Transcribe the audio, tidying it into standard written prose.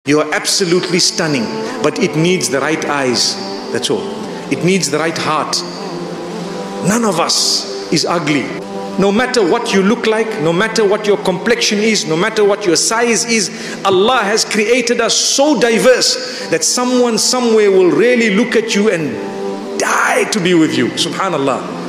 You are absolutely stunning, but it needs the right eyes. That's all. It needs the right heart. None of us is ugly. No matter what you look like, no matter what your complexion is, no matter what your size is, Allah has created us so diverse that someone somewhere will really look at you and die to be with you. Subhanallah.